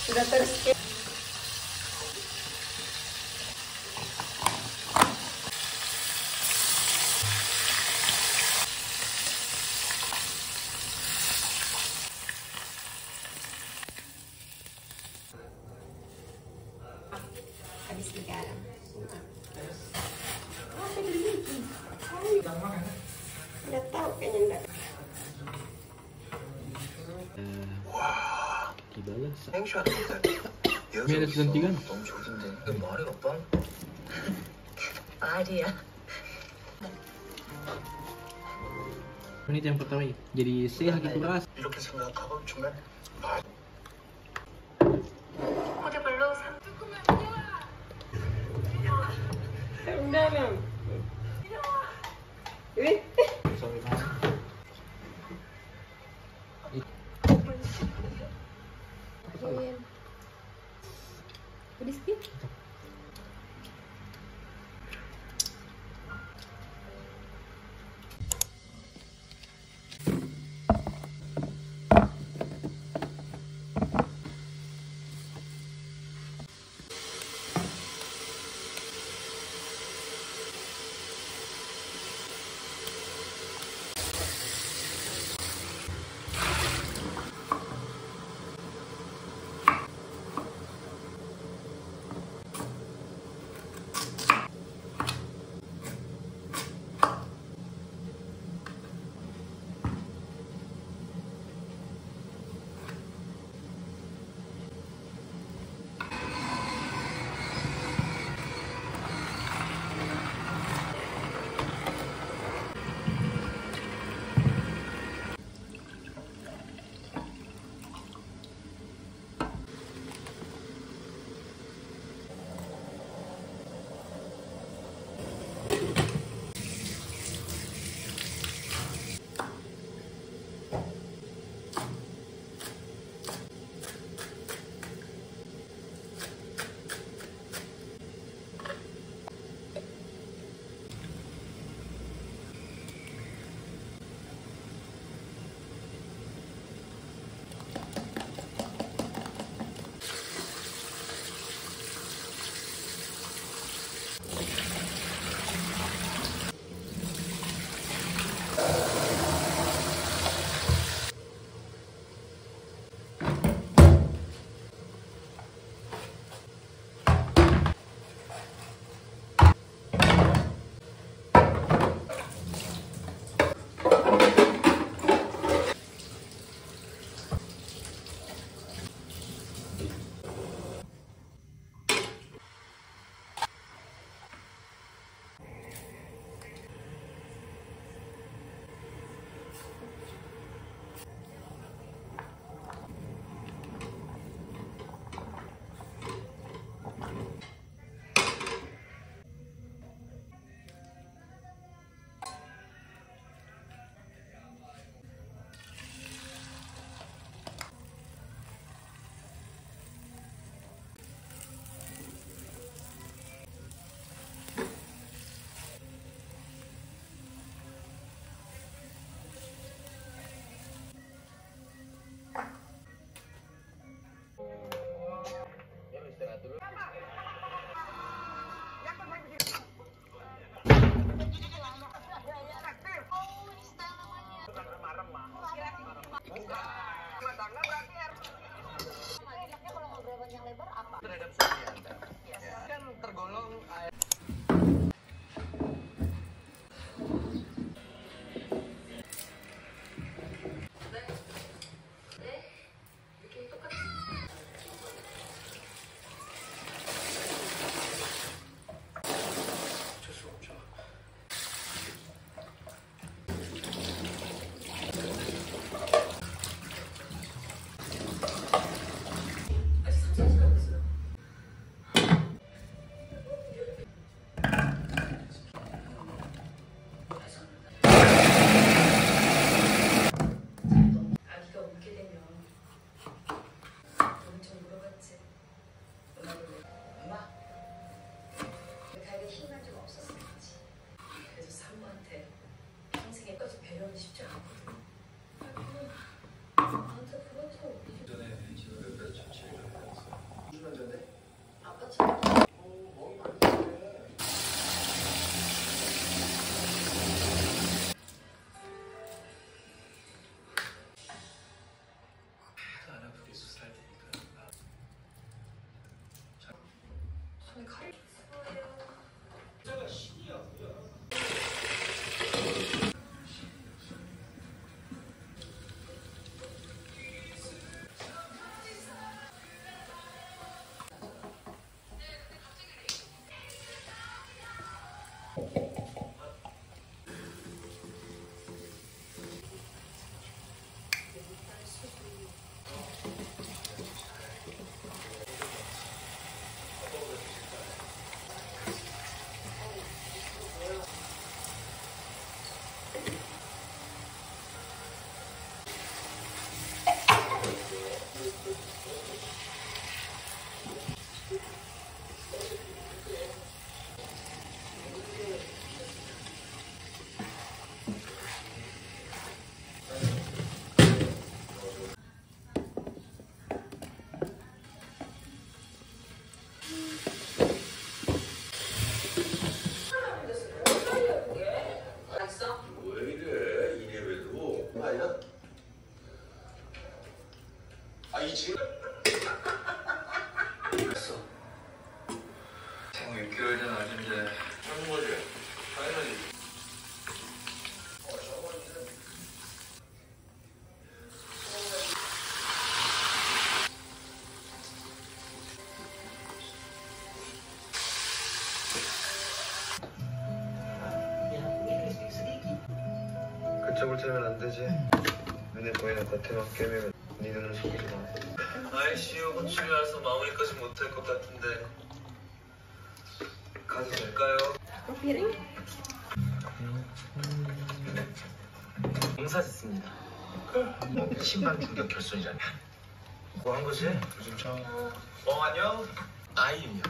Sudah terskip. Habis garam. Apa ini? Nggak tahu kayaknya enggak. 기발렸어. 행쇼하는데 미안해, 주선기간. 너무 좋은데 그 말이 없다. 말이야. Ini yang pertama jadi C lagi keras. 이렇게 생각하고 정말 말 코드블루 3. 다음. Ini. Udah skip. 이쪽을 틀면 안 되지. 눈에 보이는 겉에만 깨면 네 눈을 속이지 마. ICU 호출이라서 마무리까지 못할 것 같은데 가도 될까요? Piring. 공사 짓습니다. 신발 충격 결손이라며. 뭐 한 거지? 요즘 참. 안녕. 아이유요.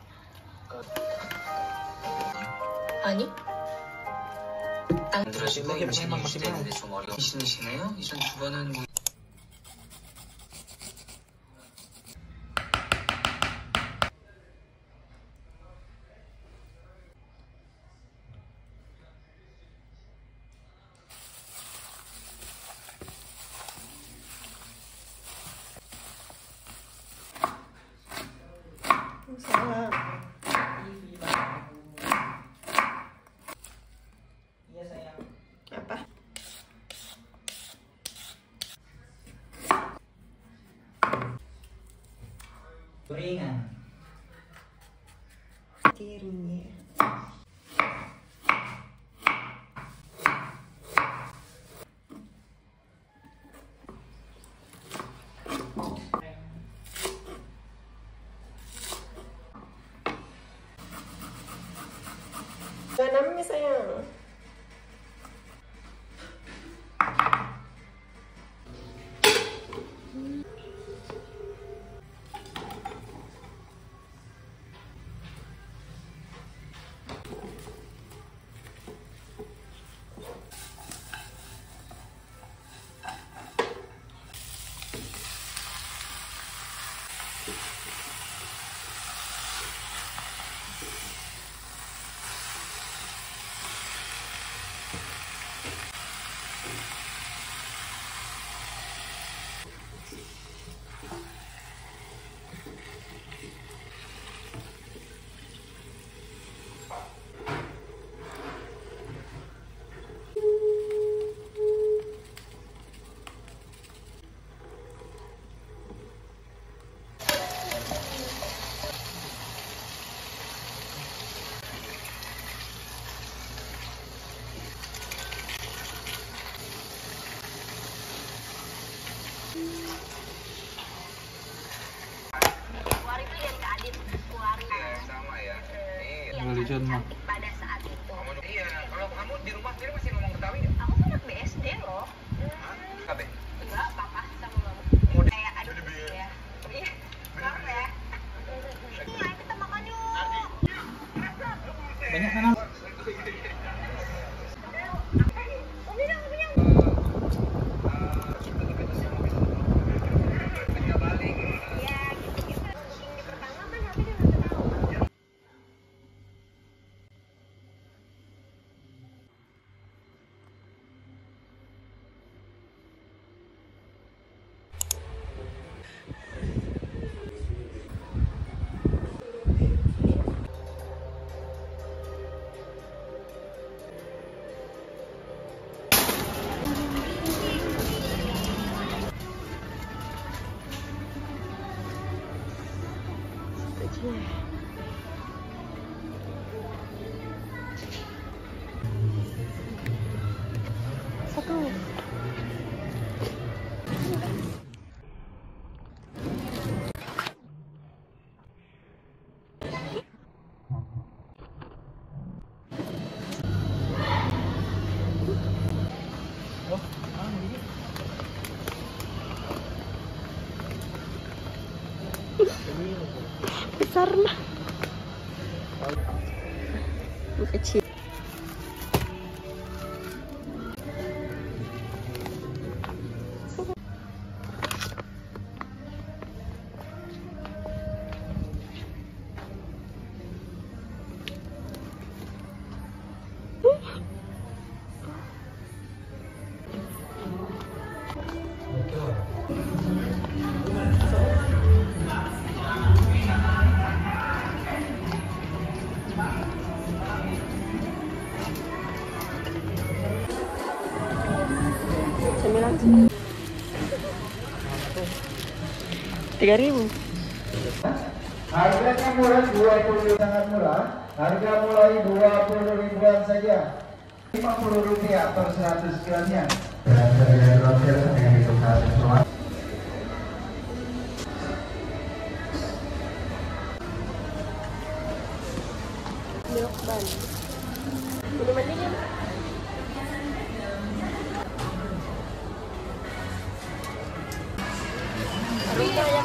아니? 만들어지고 임신이 유지되는데 좀 어려운 임신이시네요? 이전 두 번은 뭐... Sama. Apa? Gorengan. Piringnya. Gak namanya sayang. Kuari itu dari Kak Adit. Kuari. sama ya. Religion mah. Pada saat itu. Iya, kalau kamu di rumah sendiri masih ngomong Betawi nggak? Aku tuh anak BSD loh. Kabe. Enggak, papa sama mama. Kayak adik ya. Iya. Maaf ya. Ayo kita makan yuk. Banyak tanam. Ya, gitu-gitu. Ini pertama kan tapi dia nggak tahu. Satu. Besar mah. Kecil. $9. 3.000. Harganya murah, 20 sangat murah. Harga mulai 20 ribuan saja. Rp50 per 100 gramnya. Dan harga terakhir yang ditukar semua. Milk bun. Minuman dingin. Aduh, banyak.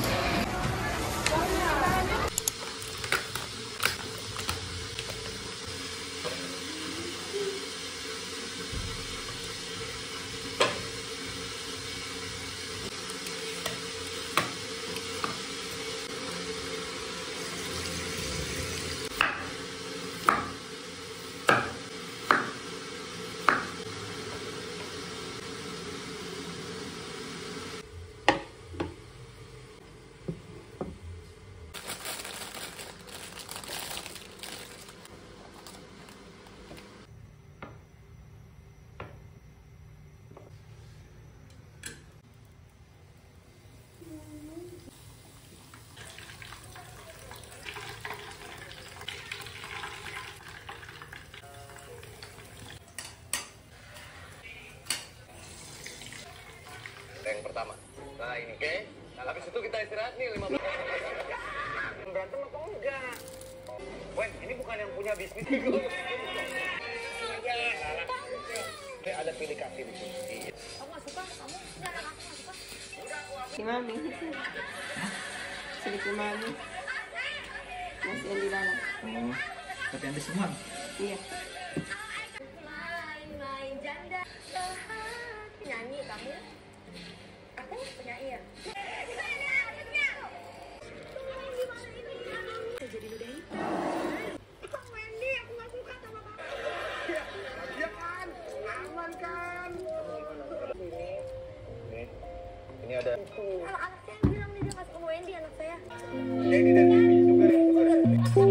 Yang pertama. Nah ini, oke? Nah habis itu kita istirahat nih 15. Berantem apa enggak? Wen, ini bukan yang punya bisnis. Kayak ada pilih kasih di sini. Kamu gak suka? Kamu enggak anak aku gak suka? Si Mami. Sedikit Mami. Masih yang di dalam. Oh, tapi ada semua. Iya. Main janda. Penyanyi kamu? Aku penyanyi ya? Jadi ludahin. Kok Wendy? Aku gak suka sama kamu. Ya kan? Aman kan? Ini ada. Kalau anak saya bilang nih dia gak suka sama Wendy, anak saya. Jadi dan sugar.